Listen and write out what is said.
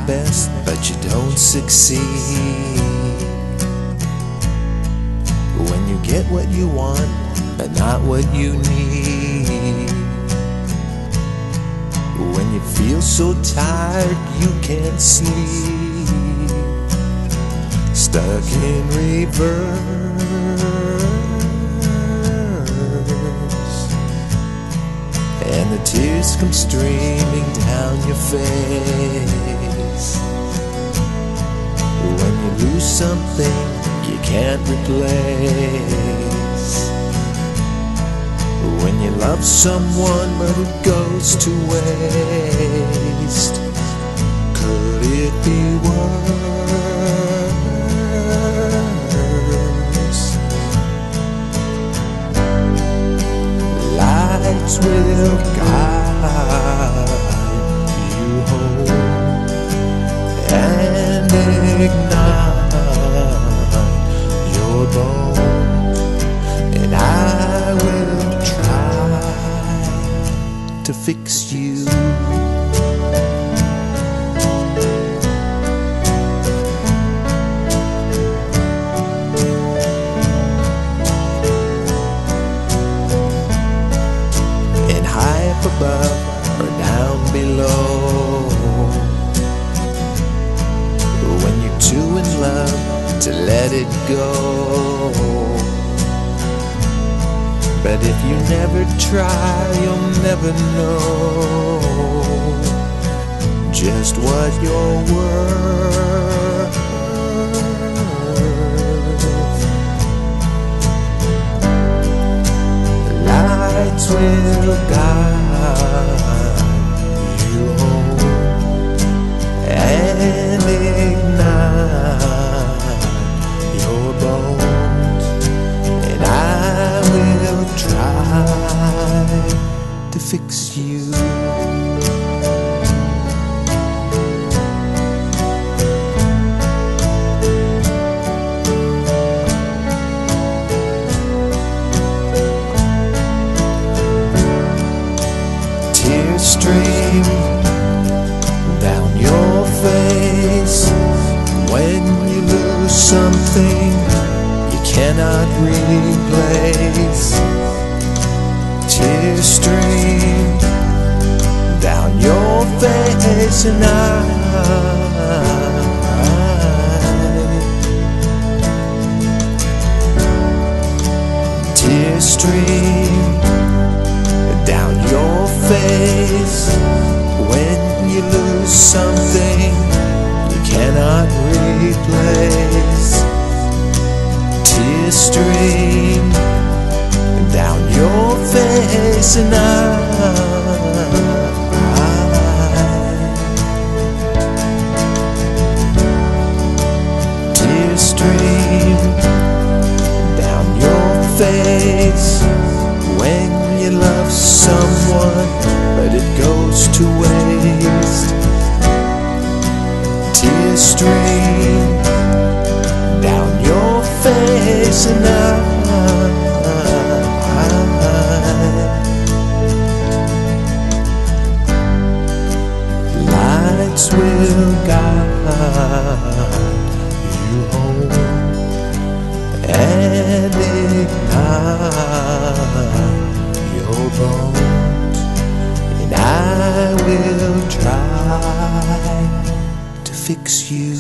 best, but you don't succeed. When you get what you want, but not what you need. When you feel so tired you can't sleep. Stuck in reverse, and the tears come streaming down your face. When you lose something you can't replace. When you love someone but it goes to waste. Could it be worse? Lights will guide you home and ignite your bones, and I will try to fix you. And high up above or down below, when you're too in love to let it go. But if you never try, you'll never know just what you're worth. Lights will guide you home and ignite your bones, and I will try to fix you. Tears stream down your face when you lose something you cannot replace. Tears stream down your face, and tears stream down your face when you lose something you cannot replace. Tears stream down your face, and tears stream down your face when you love someone but it goes to waste. Tears stream down your face, and lights will guide you home and ignite your bones, and I will try to fix you.